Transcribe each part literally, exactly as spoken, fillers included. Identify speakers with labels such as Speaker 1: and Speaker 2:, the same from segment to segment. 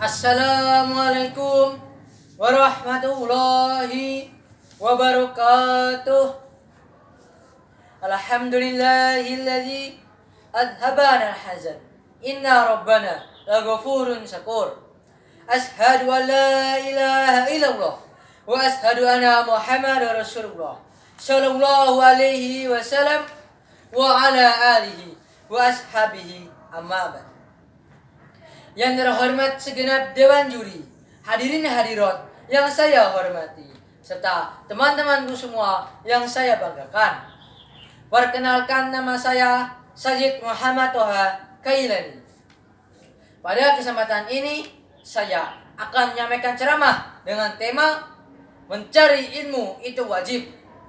Speaker 1: Assalamualaikum warahmatullahi wabarakatuh. Alhamdulillahilladzi adhabana al-hazan. Inna rabbana laghafurun syakur. Ashhadu an la ilaha illallah wa ashhadu anna Muhammadar Rasulullah sallallahu alaihi wasallam wa ala alihi wa ashabihi amma ba'd. Yang terhormat segenap Dewan Juri, hadirin hadirat yang saya hormati, serta teman-temanku semua yang saya banggakan. Perkenalkan, nama saya Sajid Muhammad Toha Kailani. Pada kesempatan ini, saya akan menyampaikan ceramah dengan tema mencari ilmu itu wajib.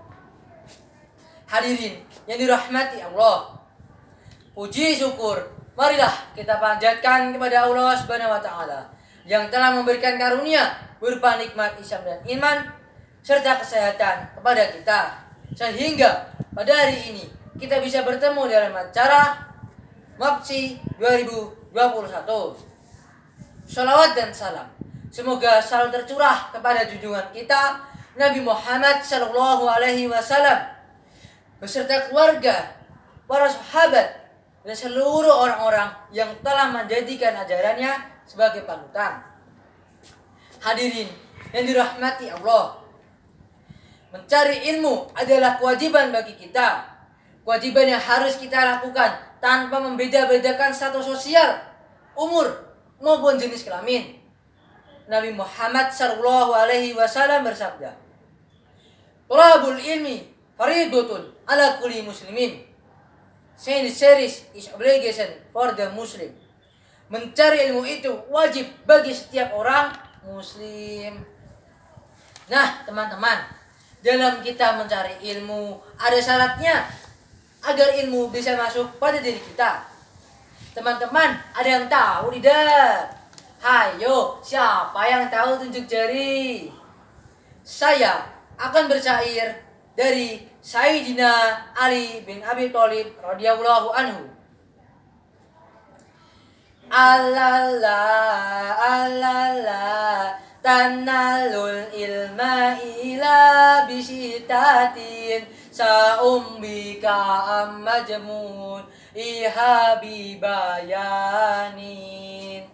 Speaker 1: Hadirin yang dirahmati Allah, puji syukur marilah kita panjatkan kepada Allah Subhanahu wa taala yang telah memberikan karunia berupa nikmat Islam dan iman serta kesehatan kepada kita, sehingga pada hari ini kita bisa bertemu dalam acara MAPSI dua ribu dua puluh satu. Shalawat dan salam semoga selalu tercurah kepada junjungan kita Nabi Muhammad Sallallahu Alaihi Wasallam beserta keluarga, para sahabat, dan seluruh orang-orang yang telah menjadikan ajarannya sebagai panutan. Hadirin yang dirahmati Allah, mencari ilmu adalah kewajiban bagi kita. Kewajiban yang harus kita lakukan tanpa membeda-bedakan status sosial, umur, maupun jenis kelamin. Nabi Muhammad Sallallahu Alaihi Wasallam bersabda, "Thalabul ilmi fardhatun ala kulli muslimin. Series is obligation for the Muslim." Mencari ilmu itu wajib bagi setiap orang Muslim. Nah, teman-teman, dalam kita mencari ilmu ada syaratnya agar ilmu bisa masuk pada diri kita. Teman-teman, ada yang tahu tidak? Hayo, siapa yang tahu tunjuk jari? Saya akan bersair dari Sayyidina Ali bin Abi Thalib radhiyallahu anhu. Alala alala tanalul ilma ila bisitatin saumbika ammajmun ihabi bayanin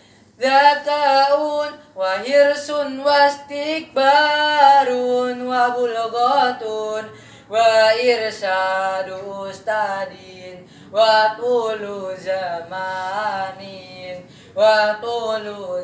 Speaker 1: zakaun wa hirsun wastikbarun wa bulghatun wa irsadu ustadin wa tulu zamanin wa tulu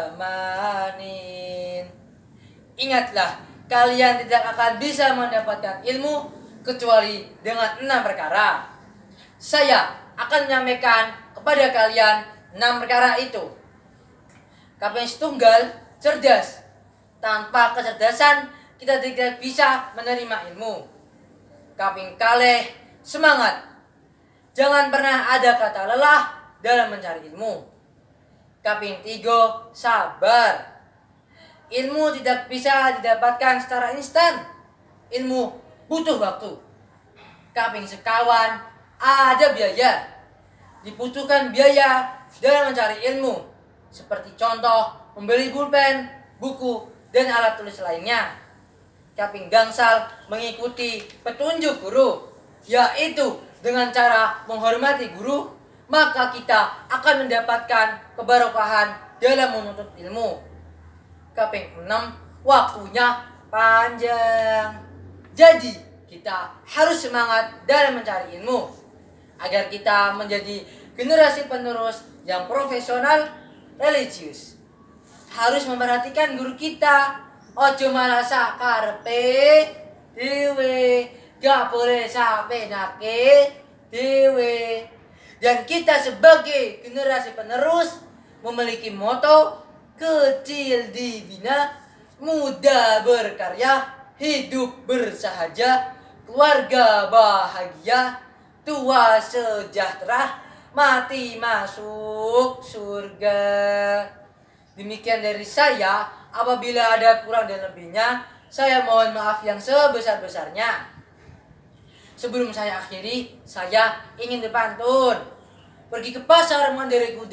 Speaker 1: zamanin. Ingatlah, kalian tidak akan bisa mendapatkan ilmu kecuali dengan enam perkara. Saya akan menyampaikan kepada kalian enam perkara itu. Kaping setunggal, cerdas. Tanpa kecerdasan kita tidak bisa menerima ilmu. Kaping kalih, semangat. Jangan pernah ada kata lelah dalam mencari ilmu. Kaping tiga, sabar. Ilmu tidak bisa didapatkan secara instan. Ilmu butuh waktu. Kaping sekawan, ada biaya. Dibutuhkan biaya dalam mencari ilmu, seperti contoh membeli pulpen, buku, dan alat tulis lainnya. Kaping gangsal, mengikuti petunjuk guru, yaitu dengan cara menghormati guru, maka kita akan mendapatkan keberkahan dalam menuntut ilmu. Kaping enam, waktunya panjang. Jadi kita harus semangat dalam mencari ilmu agar kita menjadi generasi penerus yang profesional, religius. Harus memperhatikan guru kita. Ojo malah sakarepe dewe, gak boleh sampai nake dewe. Dan kita sebagai generasi penerus memiliki moto kecil dibina, muda berkarya, hidup bersahaja, keluarga bahagia, tua sejahtera, mati masuk surga. Demikian dari saya. Apabila ada kurang dan lebihnya, saya mohon maaf yang sebesar-besarnya. Sebelum saya akhiri, saya ingin berpantun. Pergi ke pasar mengendarai kuda,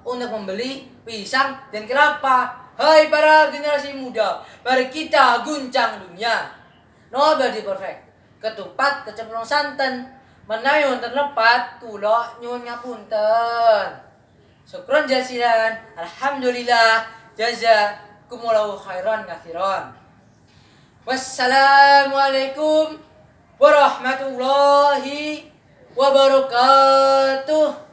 Speaker 1: untuk membeli pisang dan kelapa. Hai para generasi muda, mari kita guncang dunia. No body perfect. Ketupat kecemplung santan. Menayon terlepat kula nyuwun ngapunten. Syukron jasilan. Alhamdulillah. Jazakumullahu khairan katsiran. Wassalamualaikum warahmatullahi wabarakatuh.